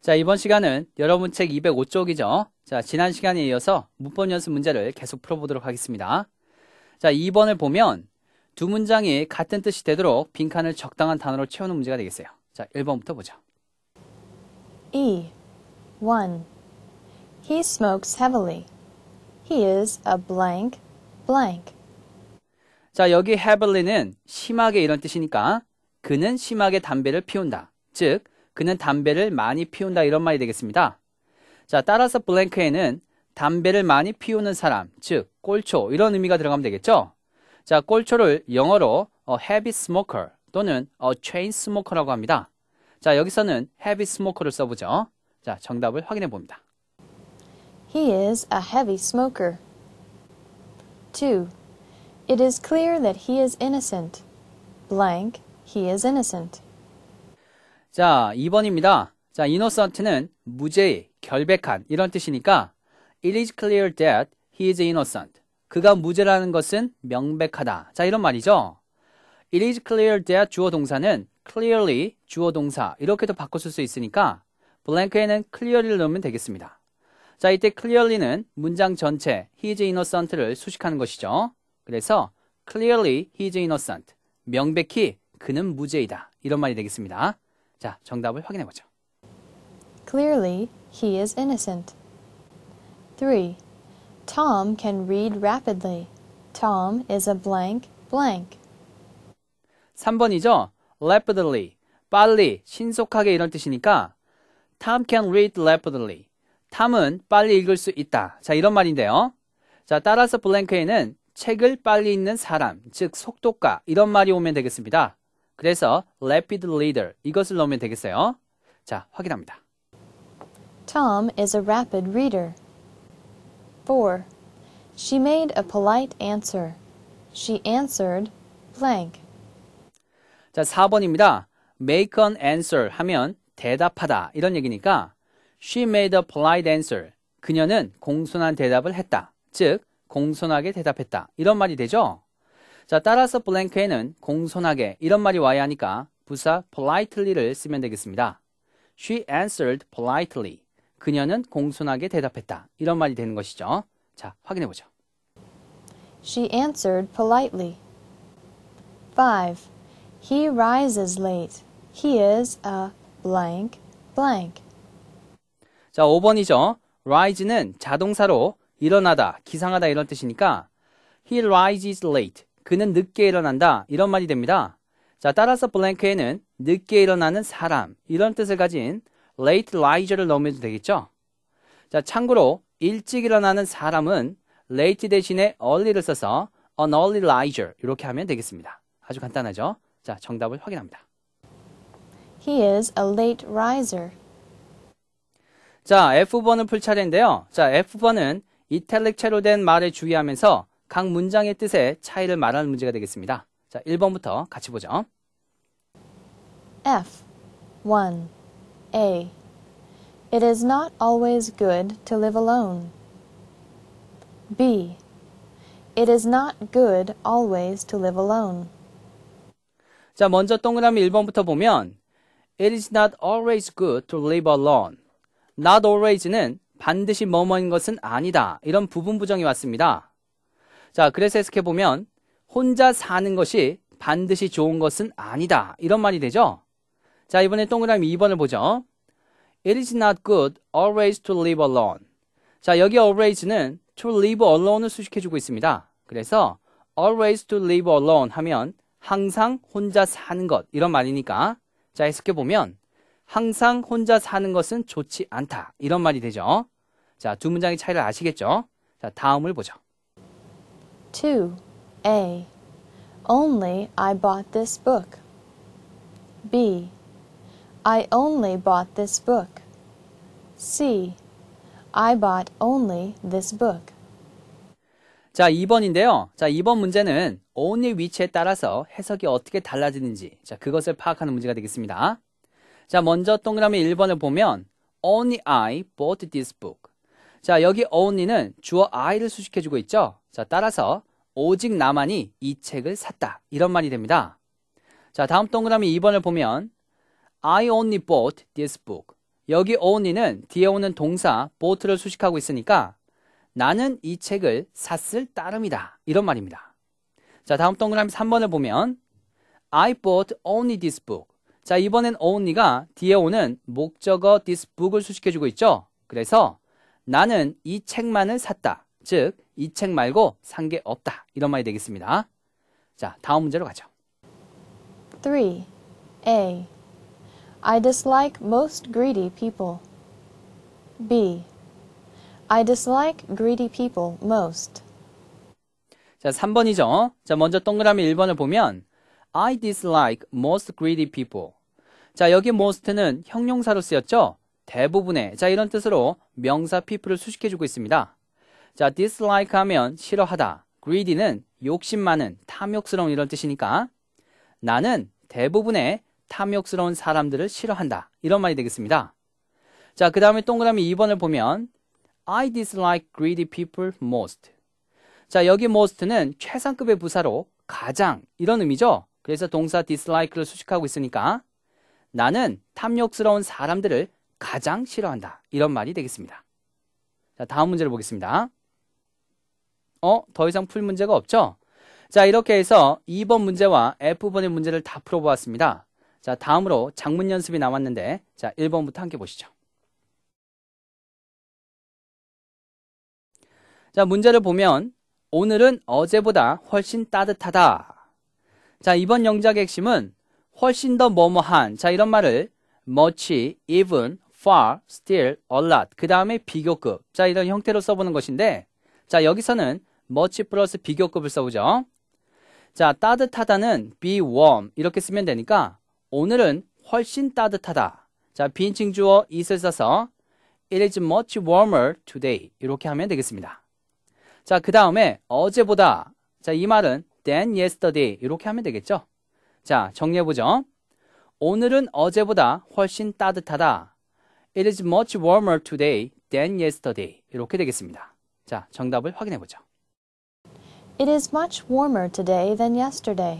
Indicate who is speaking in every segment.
Speaker 1: 자, 이번 시간은 여러분 책 205쪽이죠. 자, 지난 시간에 이어서 문법 연습 문제를 계속 풀어보도록 하겠습니다. 자, 2번을 보면 두 문장이 같은 뜻이 되도록 빈칸을 적당한 단어로 채우는 문제가 되겠어요. 자, 1번부터 보죠.
Speaker 2: E. 1. He smokes heavily. He is a blank, blank.
Speaker 1: 자, 여기 heavily는 심하게 이런 뜻이니까 그는 심하게 담배를 피운다. 즉, 그는 담배를 많이 피운다 이런 말이 되겠습니다. 자, 따라서 blank에는 담배를 많이 피우는 사람, 즉 꼴초 이런 의미가 들어가면 되겠죠. 자, 꼴초를 영어로 a heavy smoker 또는 a chain smoker라고 합니다. 자, 여기서는 heavy smoker를 써보죠. 자, 정답을 확인해 봅니다.
Speaker 2: He is a heavy smoker. 2. It is clear that he is innocent. Blank, he is innocent.
Speaker 1: 자, 2번입니다. 자, innocent는 무죄의, 결백한 이런 뜻이니까 It is clear that he is innocent. 그가 무죄라는 것은 명백하다. 자, 이런 말이죠. It is clear that 주어 동사는 clearly 주어 동사 이렇게도 바꿔 쓸 수 있으니까 blank에는 clearly를 넣으면 되겠습니다. 자, 이때 clearly는 문장 전체 he is innocent를 수식하는 것이죠. 그래서 clearly he is innocent. 명백히 그는 무죄이다. 이런 말이 되겠습니다. 자, 정답을 확인해 보죠.
Speaker 2: Clearly, he is innocent. 3. Tom can read rapidly. Tom is a blank, blank.
Speaker 1: 3번이죠. rapidly, 빨리, 신속하게 이런 뜻이니까 Tom can read rapidly. 탐은 빨리 읽을 수 있다. 자, 이런 말인데요. 자, 따라서 blank에는 책을 빨리 읽는 사람, 즉 속독가 이런 말이 오면 되겠습니다. 그래서 rapid reader 이것을 넣으면 되겠어요. 자, 확인합니다.
Speaker 2: Tom is a rapid reader. 4. She made a polite answer. She answered blank.
Speaker 1: 자, 4번입니다. make an answer 하면 대답하다 이런 얘기니까 She made a polite answer. 그녀는 공손한 대답을 했다. 즉, 공손하게 대답했다. 이런 말이 되죠? 자, 따라서 blank에는 공손하게 이런 말이 와야 하니까 부사 politely를 쓰면 되겠습니다. She answered politely. 그녀는 공손하게 대답했다. 이런 말이 되는 것이죠. 자, 확인해 보죠.
Speaker 2: She answered politely. 5. He rises late. He is a blank, blank.
Speaker 1: 자, 5번이죠. rise는 자동사로 일어나다, 기상하다 이런 뜻이니까 He rises late. 그는 늦게 일어난다. 이런 말이 됩니다. 자, 따라서 blank에는 늦게 일어나는 사람 이런 뜻을 가진 late riser를 넣으면 되겠죠. 자, 참고로 일찍 일어나는 사람은 late 대신에 early를 써서 an early riser 이렇게 하면 되겠습니다. 아주 간단하죠. 자, 정답을 확인합니다.
Speaker 2: He is a late riser.
Speaker 1: 자, F번을 풀 차례인데요. 자, F번은 이탈릭체로 된 말에 주의하면서 각 문장의 뜻의 차이를 말하는 문제가 되겠습니다. 자, 1번부터 같이 보죠.
Speaker 2: F. 1. A. It is not always good to live alone. B. It is not good always to live alone.
Speaker 1: 자, 먼저 동그라미 1번부터 보면 It is not always good to live alone. Not always는 반드시 뭐뭐인 것은 아니다. 이런 부분 부정이 왔습니다. 자, 그래서 해석해보면 혼자 사는 것이 반드시 좋은 것은 아니다. 이런 말이 되죠? 자, 이번에 동그라미 2번을 보죠. It is not good always to live alone. 자, 여기 always는 to live alone을 수식해주고 있습니다. 그래서 always to live alone 하면 항상 혼자 사는 것 이런 말이니까 자, 해석해보면 항상 혼자 사는 것은 좋지 않다. 이런 말이 되죠. 자, 두 문장의 차이를 아시겠죠? 자, 다음을 보죠.
Speaker 2: 2. A. Only I bought this book. B. I only bought this book. C. I bought only this book.
Speaker 1: 자, 2번인데요. 자, 2번 문제는 only 위치에 따라서 해석이 어떻게 달라지는지 자, 그것을 파악하는 문제가 되겠습니다. 자, 먼저 동그라미 1번을 보면 Only I bought this book. 자, 여기 only는 주어 I를 수식해주고 있죠. 자, 따라서 오직 나만이 이 책을 샀다. 이런 말이 됩니다. 자, 다음 동그라미 2번을 보면 I only bought this book. 여기 only는 뒤에 오는 동사 bought를 수식하고 있으니까 나는 이 책을 샀을 따름이다. 이런 말입니다. 자, 다음 동그라미 3번을 보면 I bought only this book. 자, 이번엔 only가 뒤에 오는 목적어 this book을 수식해주고 있죠. 그래서 나는 이 책만을 샀다. 즉, 이 책 말고 산 게 없다. 이런 말이 되겠습니다. 자, 다음 문제로 가죠.
Speaker 2: 3. A. I dislike most greedy people. B. I dislike greedy people most.
Speaker 1: 자, 3번이죠. 자, 먼저 동그라미 1번을 보면 I dislike most greedy people. 자, 여기 most는 형용사로 쓰였죠. 대부분의, 자, 이런 뜻으로 명사 people을 수식해주고 있습니다. 자, dislike 하면 싫어하다. greedy는 욕심 많은, 탐욕스러운 이런 뜻이니까 나는 대부분의 탐욕스러운 사람들을 싫어한다. 이런 말이 되겠습니다. 자, 그 다음에 동그라미 2번을 보면 I dislike greedy people most. 자, 여기 most는 최상급의 부사로 가장 이런 의미죠. 그래서 동사 dislike를 수식하고 있으니까 나는 탐욕스러운 사람들을 가장 싫어한다. 이런 말이 되겠습니다. 자, 다음 문제를 보겠습니다. 더 이상 풀 문제가 없죠? 자, 이렇게 해서 2번 문제와 F번의 문제를 다 풀어보았습니다. 자, 다음으로 작문 연습이 남았는데, 자, 1번부터 함께 보시죠. 자, 문제를 보면 오늘은 어제보다 훨씬 따뜻하다. 자, 이번 영작의 핵심은 훨씬 더 뭐뭐한, 자, 이런 말을 much, even, far, still, a lot, 그 다음에 비교급, 자, 이런 형태로 써보는 것인데, 자, 여기서는 much 플러스 비교급을 써보죠. 자, 따뜻하다는 be warm 이렇게 쓰면 되니까 오늘은 훨씬 따뜻하다. 자, 비인칭 주어 it을 써서 it is much warmer today 이렇게 하면 되겠습니다. 자, 그 다음에 어제보다, 자, 이 말은 than yesterday 이렇게 하면 되겠죠. 자, 정리해보죠. 오늘은 어제보다 훨씬 따뜻하다. It is much warmer today than yesterday 이렇게 되겠습니다. 자, 정답을 확인해보죠.
Speaker 2: It is much warmer today than yesterday.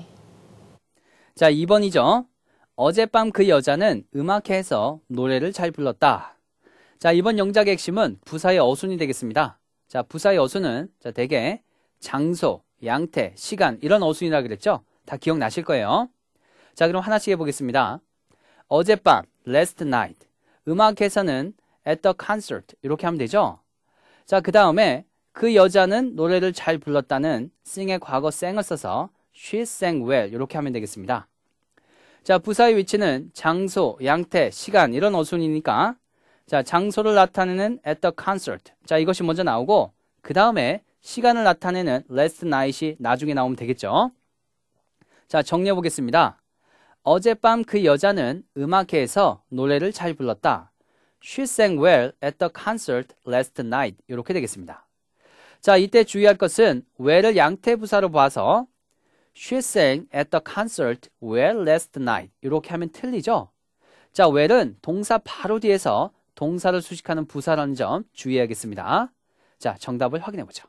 Speaker 1: 자, 2번이죠. 어젯밤 그 여자는 음악회에서 노래를 잘 불렀다. 자, 이번 영작의 핵심은 부사의 어순이 되겠습니다. 자, 부사의 어순은 자, 대개 장소, 양태, 시간 이런 어순이라 그랬죠? 다 기억나실 거예요. 자, 그럼 하나씩 해보겠습니다. 어젯밤, last night. 음악회에서는 at the concert 이렇게 하면 되죠? 자, 그 다음에 그 여자는 노래를 잘 불렀다는 sing의 과거 sang을 써서 she sang well 이렇게 하면 되겠습니다. 자, 부사의 위치는 장소, 양태, 시간 이런 어순이니까 자, 장소를 나타내는 at the concert. 자, 이것이 먼저 나오고 그 다음에 시간을 나타내는 last night이 나중에 나오면 되겠죠. 자, 정리해 보겠습니다. 어젯밤 그 여자는 음악회에서 노래를 잘 불렀다. She sang well at the concert last night. 이렇게 되겠습니다. 자, 이때 주의할 것은 well을 양태 부사로 봐서 She sang at the concert well last night. 이렇게 하면 틀리죠? 자, well은 동사 바로 뒤에서 동사를 수식하는 부사라는 점 주의해야겠습니다. 자, 정답을 확인해보죠.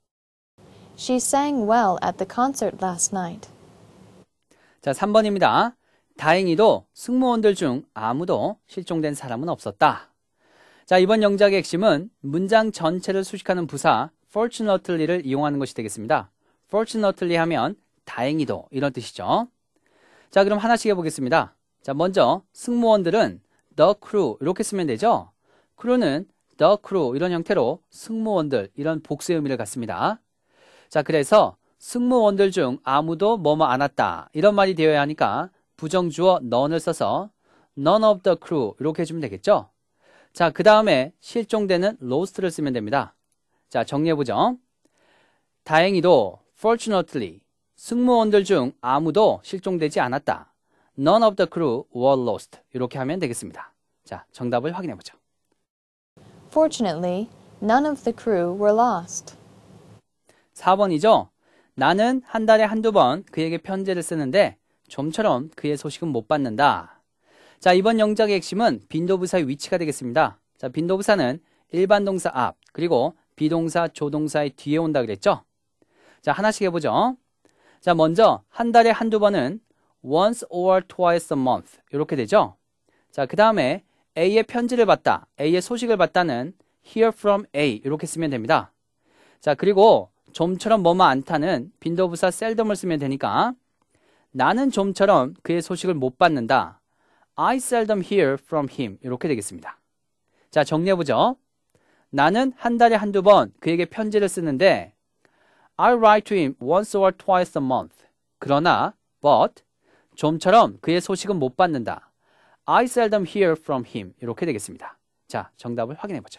Speaker 2: She sang well at the concert last night.
Speaker 1: 자, 3번입니다. 다행히도 승무원들 중 아무도 실종된 사람은 없었다. 자, 이번 영작의 핵심은 문장 전체를 수식하는 부사 fortunately를 이용하는 것이 되겠습니다. fortunately 하면 다행히도 이런 뜻이죠. 자, 그럼 하나씩 해보겠습니다. 자, 먼저 승무원들은 the crew 이렇게 쓰면 되죠. crew는 the crew 이런 형태로 승무원들 이런 복수의 의미를 갖습니다. 자, 그래서 승무원들 중 아무도 뭐뭐 안 왔다 이런 말이 되어야 하니까 부정주어 none을 써서 none of the crew 이렇게 해주면 되겠죠. 자, 그 다음에 실종되는 lost를 쓰면 됩니다. 자, 정리해보죠. 다행히도 fortunately 승무원들 중 아무도 실종되지 않았다. None of the crew were lost. 이렇게 하면 되겠습니다. 자, 정답을 확인해보죠.
Speaker 2: Fortunately, none of the crew were lost.
Speaker 1: 4번이죠. 나는 한 달에 한두 번 그에게 편지를 쓰는데 좀처럼 그의 소식은 못 받는다. 자, 이번 영작의 핵심은 빈도부사의 위치가 되겠습니다. 자, 빈도부사는 일반 동사 앞 그리고 비동사, 조동사의 뒤에 온다 그랬죠? 자, 하나씩 해보죠. 자, 먼저 한 달에 한두 번은 once or twice a month 이렇게 되죠? 자, 그 다음에 A의 편지를 받다, A의 소식을 받다는 hear from A 이렇게 쓰면 됩니다. 자, 그리고 좀처럼 뭐뭐 않다는 빈도부사 seldom을 쓰면 되니까 나는 좀처럼 그의 소식을 못 받는다. I seldom hear from him 이렇게 되겠습니다. 자, 정리해보죠. 나는 한 달에 한두 번 그에게 편지를 쓰는데 I write to him once or twice a month. 그러나 but 좀처럼 그의 소식은 못 받는다. I seldom hear from him 이렇게 되겠습니다. 자, 정답을 확인해보죠.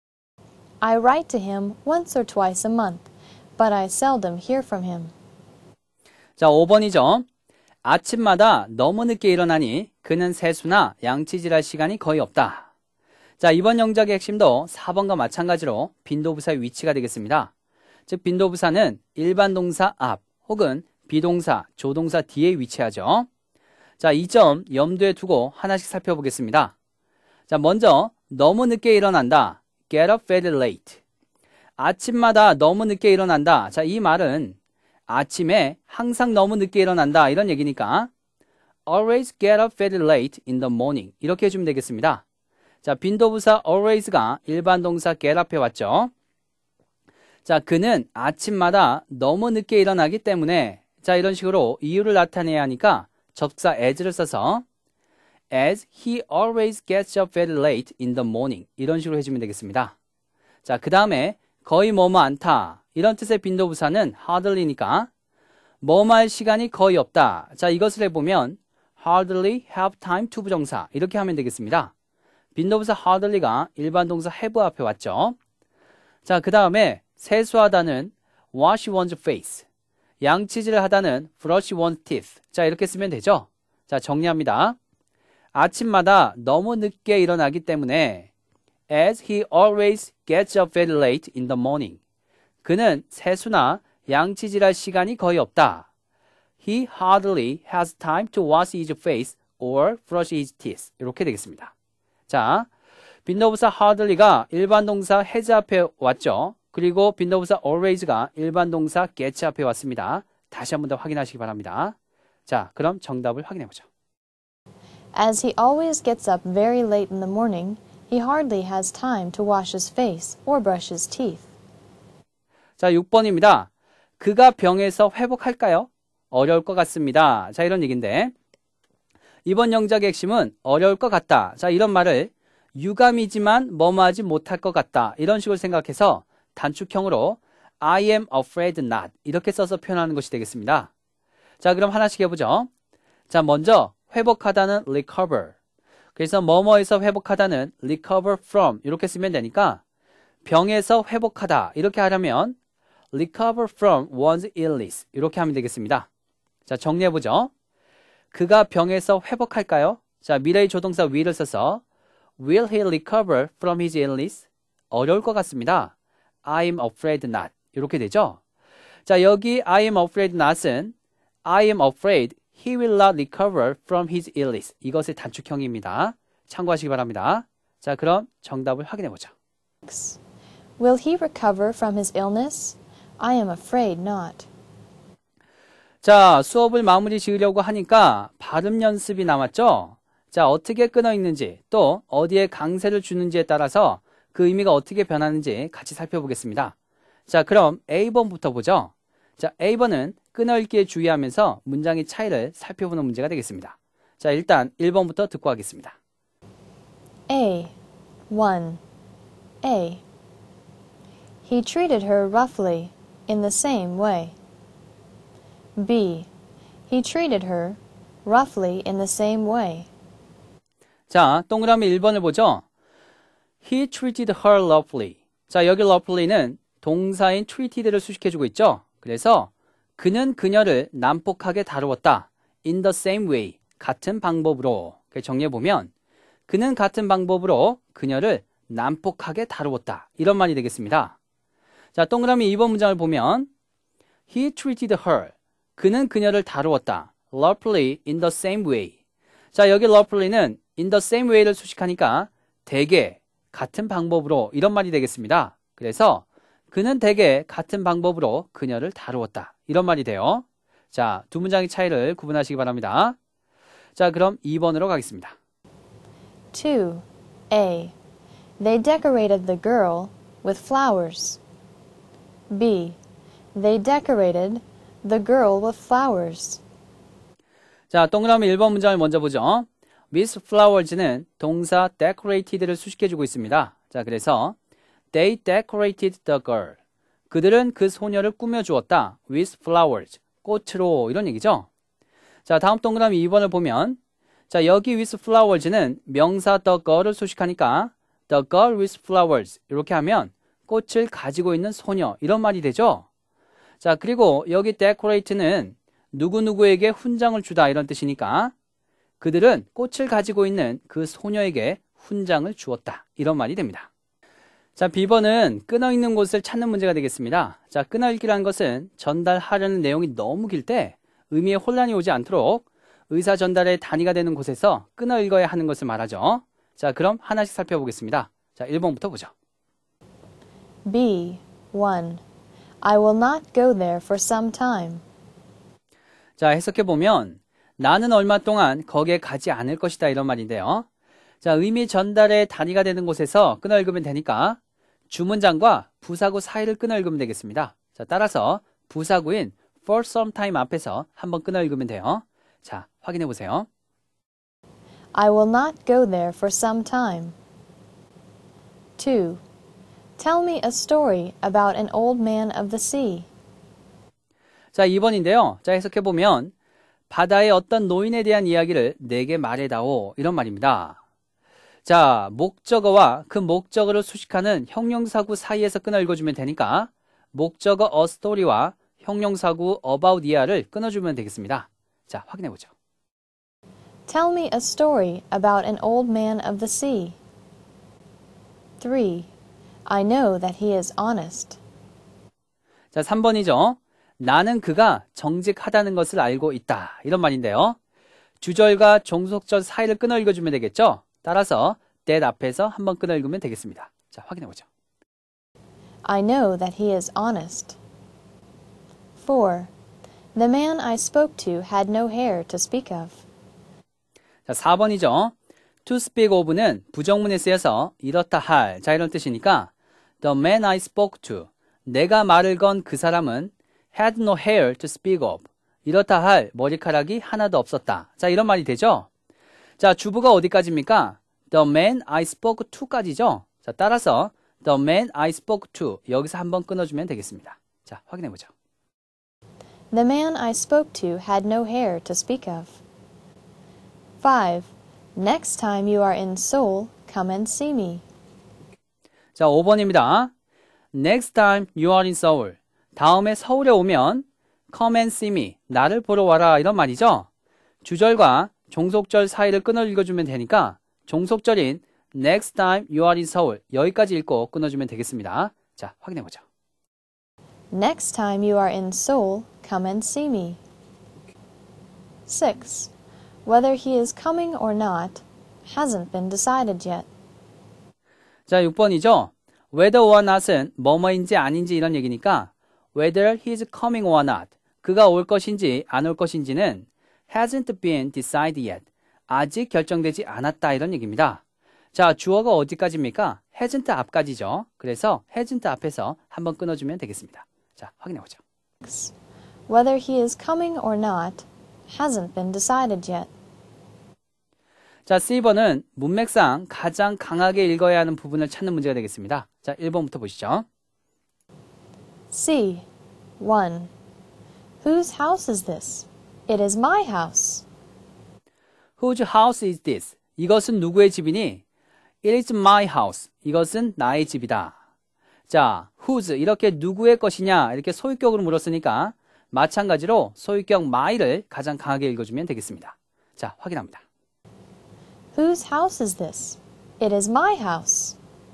Speaker 2: I write to him once or twice a month, but I seldom hear from him.
Speaker 1: 자, 5번이죠. 아침마다 너무 늦게 일어나니 그는 세수나 양치질할 시간이 거의 없다. 자, 이번 영작의 핵심도 4번과 마찬가지로 빈도부사의 위치가 되겠습니다. 즉 빈도부사는 일반 동사 앞 혹은 비동사, 조동사 뒤에 위치하죠. 자, 이 점 염두에 두고 하나씩 살펴보겠습니다. 자, 먼저 너무 늦게 일어난다. Get up very late. 아침마다 너무 늦게 일어난다. 자, 이 말은 아침에 항상 너무 늦게 일어난다 이런 얘기니까 always get up very late in the morning 이렇게 해주면 되겠습니다. 자, 빈도부사 always가 일반 동사 get up에 왔죠. 자, 그는 아침마다 너무 늦게 일어나기 때문에 자, 이런 식으로 이유를 나타내야 하니까 접사 as를 써서 as he always gets up very late in the morning 이런 식으로 해주면 되겠습니다. 자, 그 다음에 거의 뭐뭐 않다 이런 뜻의 빈도부사는 hardly니까 뭐뭐 할 시간이 거의 없다. 자, 이것을 해보면 hardly have time to 부정사 이렇게 하면 되겠습니다. 빈도부사 hardly가 일반 동사 have 앞에 왔죠. 자, 그 다음에 세수하다는 wash one's face, 양치질을 하다는 brush one's teeth. 자, 이렇게 쓰면 되죠. 자, 정리합니다. 아침마다 너무 늦게 일어나기 때문에 as he always gets up very late in the morning. 그는 세수나 양치질할 시간이 거의 없다. He hardly has time to wash his face or brush his teeth. 이렇게 되겠습니다. 자, 빈도부사 hardly가 일반 동사 has 앞에 왔죠. 그리고 빈도부사 always가 일반 동사 gets 앞에 왔습니다. 다시 한 번 더 확인하시기 바랍니다. 자, 그럼 정답을 확인해보죠.
Speaker 2: As he always gets up very late in the morning, he hardly has time to wash his face or brush his teeth.
Speaker 1: 자, 6번입니다. 그가 병에서 회복할까요? 어려울 것 같습니다. 자, 이런 얘기인데 이번 영작의 핵심은 어려울 것 같다. 자, 이런 말을 유감이지만 뭐뭐하지 못할 것 같다. 이런 식으로 생각해서 단축형으로 I am afraid not 이렇게 써서 표현하는 것이 되겠습니다. 자, 그럼 하나씩 해보죠. 자, 먼저 회복하다는 recover. 그래서 뭐뭐에서 회복하다는 recover from 이렇게 쓰면 되니까 병에서 회복하다 이렇게 하려면 recover from one's illness 이렇게 하면 되겠습니다. 자, 정리해보죠. 그가 병에서 회복할까요? 자, 미래의 조동사 will을 써서 Will he recover from his illness? 어려울 것 같습니다. I'm afraid not. 이렇게 되죠. 자, 여기 I am afraid not은 I am afraid he will not recover from his illness. 이것의 단축형입니다. 참고하시기 바랍니다. 자, 그럼 정답을 확인해보죠.
Speaker 2: Will he recover from his illness? I am afraid not.
Speaker 1: 자, 수업을 마무리 지으려고 하니까 발음 연습이 남았죠? 자, 어떻게 끊어 읽는지 또 어디에 강세를 주는지에 따라서 그 의미가 어떻게 변하는지 같이 살펴보겠습니다. 자, 그럼 A번부터 보죠. 자, A번은 끊어 읽기에 주의하면서 문장의 차이를 살펴보는 문제가 되겠습니다. 자, 일단 1번부터 듣고 하겠습니다.
Speaker 2: A. 1. A. He treated her roughly in the same way. B. He treated her roughly in the same way.
Speaker 1: 자, 동그라미 1번을 보죠. He treated her roughly. 자, 여기 roughly는 동사인 treated를 수식해주고 있죠. 그래서 그는 그녀를 난폭하게 다루었다. In the same way. 같은 방법으로. 정리해보면 그는 같은 방법으로 그녀를 난폭하게 다루었다. 이런 말이 되겠습니다. 자, 동그라미 2번 문장을 보면 He treated her. 그는 그녀를 다루었다. roughly in the same way. 자, 여기 roughly는 in the same way를 수식하니까 대개 같은 방법으로 이런 말이 되겠습니다. 그래서 그는 대개 같은 방법으로 그녀를 다루었다. 이런 말이 돼요. 자, 두 문장의 차이를 구분하시기 바랍니다. 자, 그럼 2번으로 가겠습니다.
Speaker 2: 2. A. They decorated the girl with flowers. B. They decorated the girl with flowers.
Speaker 1: 자, 동그라미 1번 문장을 먼저 보죠. With flowers는 동사 decorated를 수식해주고 있습니다. 자, 그래서 They decorated the girl. 그들은 그 소녀를 꾸며주었다. With flowers. 꽃으로 이런 얘기죠. 자, 다음 동그라미 2번을 보면 자, 여기 with flowers는 명사 the girl을 수식하니까 the girl with flowers 이렇게 하면 꽃을 가지고 있는 소녀 이런 말이 되죠. 자, 그리고 여기 decorate는 누구누구에게 훈장을 주다 이런 뜻이니까 그들은 꽃을 가지고 있는 그 소녀에게 훈장을 주었다 이런 말이 됩니다. 자, B번은 끊어있는 곳을 찾는 문제가 되겠습니다. 자, 끊어읽기라는 것은 전달하려는 내용이 너무 길 때 의미에 혼란이 오지 않도록 의사 전달의 단위가 되는 곳에서 끊어읽어야 하는 것을 말하죠. 자, 그럼 하나씩 살펴보겠습니다. 자, 1번부터 보죠.
Speaker 2: B. 1. I will not go there for some time.
Speaker 1: 자, 해석해보면 나는 얼마 동안 거기에 가지 않을 것이다 이런 말인데요. 자, 의미 전달의 단위가 되는 곳에서 끊어읽으면 되니까 주문장과 부사구 사이를 끊어읽으면 되겠습니다. 자, 따라서 부사구인 for some time 앞에서 한번 끊어읽으면 돼요. 자, 확인해보세요.
Speaker 2: I will not go there for some time. 2. Tell me a story about an old man of the sea.
Speaker 1: 자, 2번인데요. 자, 해석해보면 바다의 어떤 노인에 대한 이야기를 내게 말해다오 이런 말입니다. 자, 목적어와 그 목적어를 수식하는 형용사구 사이에서 끊어 읽어주면 되니까 목적어 a story와 형용사구 about i를 끊어주면 되겠습니다. 자, 확인해보죠.
Speaker 2: Tell me a story about an old man of the sea. 3. I know that he is honest.
Speaker 1: 자, 3번이죠. 나는 그가 정직하다는 것을 알고 있다. 이런 말인데요. 주절과 종속절 사이를 끊어 읽어주면 되겠죠. 따라서 that 앞에서 한번 끊어 읽으면 되겠습니다. 자, 확인해보죠.
Speaker 2: I know that he is honest. 4. The man I spoke to had no hair to speak of.
Speaker 1: 자, 4번이죠. to speak of는 부정문에 쓰여서 이렇다 할, 자, 이런 뜻이니까 the man I spoke to, 내가 말을 건 그 사람은 had no hair to speak of, 이렇다 할 머리카락이 하나도 없었다. 자, 이런 말이 되죠. 자, 주부가 어디까지입니까? The man I spoke to까지죠. 자, 따라서 the man I spoke to 여기서 한번 끊어주면 되겠습니다. 자, 확인해보죠.
Speaker 2: The man I spoke to had no hair to speak of. 5. Next time you are in Seoul, come and see me.
Speaker 1: 자, 5번입니다. Next time you are in Seoul. 다음에 서울에 오면 come and see me. 나를 보러 와라 이런 말이죠. 주절과 종속절 사이를 끊어 읽어주면 되니까 종속절인 next time you are in Seoul 여기까지 읽고 끊어주면 되겠습니다. 자, 확인해보죠.
Speaker 2: Next time you are in Seoul, come and see me. 6. Whether he is coming or not hasn't been decided yet.
Speaker 1: 자, 6번이죠. whether or not은 뭐뭐인지 아닌지 이런 얘기니까 whether he is coming or not 그가 올 것인지 안 올 것인지는 hasn't been decided yet 아직 결정되지 않았다 이런 얘기입니다. 자, 주어가 어디까지입니까? hasn't 앞까지죠. 그래서 hasn't 앞에서 한번 끊어주면 되겠습니다. 자, 확인해보죠.
Speaker 2: 6. Whether he is coming or not hasn't been decided yet.
Speaker 1: 자, C번은 문맥상 가장 강하게 읽어야 하는 부분을 찾는 문제가 되겠습니다. 자, 1번부터 보시죠.
Speaker 2: C. 1. Whose house is this? It is my house.
Speaker 1: Whose house is this? 이것은 누구의 집이니? It is my house. 이것은 나의 집이다. 자, whose 이렇게 누구의 것이냐 이렇게 소유격으로 물었으니까 마찬가지로 소유격 my를 가장 강하게 읽어주면 되겠습니다. 자, 확인합니다.
Speaker 2: Whose house is this? It is my house.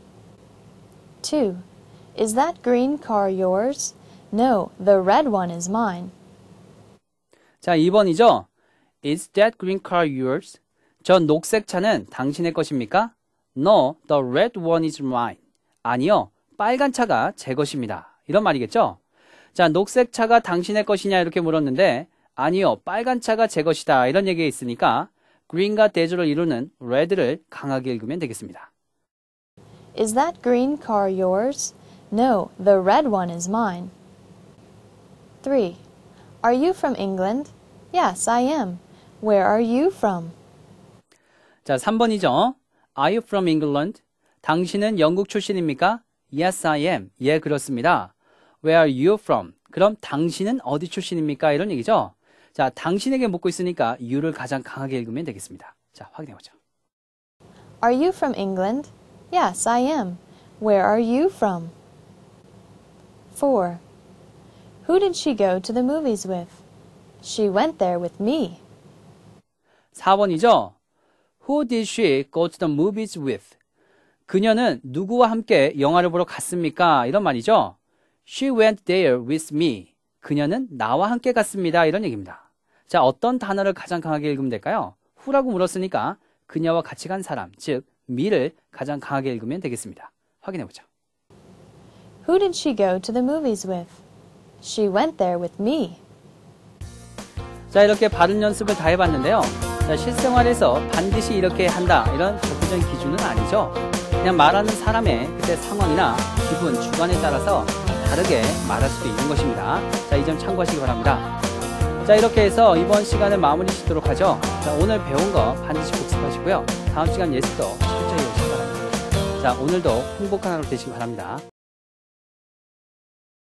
Speaker 2: 2. Is that green car yours? No, the red one is mine.
Speaker 1: 자, 2번이죠. Is that green car yours? 저 녹색 차는 당신의 것입니까? No, the red one is mine. 아니요, 빨간 차가 제 것입니다. 이런 말이겠죠? 자, 녹색 차가 당신의 것이냐 이렇게 물었는데 아니요, 빨간 차가 제 것이다 이런 얘기가 있으니까 green과 대조를 이루는 red를 강하게 읽으면 되겠습니다.
Speaker 2: Is that green car yours? No, the red one is mine. 3. Are you from England? Yes, I am. Where are you from?
Speaker 1: 자, 3번이죠. Are you from England? 당신은 영국 출신입니까? Yes, I am. 예, 그렇습니다. Where are you from? 그럼 당신은 어디 출신입니까? 이런 얘기죠. 자, 당신에게 묻고 있으니까 you를 가장 강하게 읽으면 되겠습니다. 자, 확인해보죠.
Speaker 2: Are you from England? Yes, I am. Where are you from? 4. Who did she go to the movies with? She went there with me.
Speaker 1: 4번이죠. Who did she go to the movies with? 그녀는 누구와 함께 영화를 보러 갔습니까? 이런 말이죠. She went there with me. 그녀는 나와 함께 갔습니다. 이런 얘기입니다. 자, 어떤 단어를 가장 강하게 읽으면 될까요? who라고 물었으니까 그녀와 같이 간 사람, 즉 me를 가장 강하게 읽으면 되겠습니다. 확인해보죠.
Speaker 2: Who did she go to the movies with? She went there with me.
Speaker 1: 자, 이렇게 발음 연습을 다 해봤는데요. 자, 실생활에서 반드시 이렇게 한다, 이런 법적인 기준은 아니죠. 그냥 말하는 사람의 그때 상황이나 기분, 주관에 따라서 다르게 말할 수도 있는 것입니다. 자, 이 점 참고하시기 바랍니다. 자, 이렇게 해서 이번 시간을 마무리 짓도록 하죠. 자, 오늘 배운 거 반드시 복습하시고요. 다음 시간 예습도 철저히 해주시기 바랍니다. 자, 오늘도 행복한 하루 되시기 바랍니다.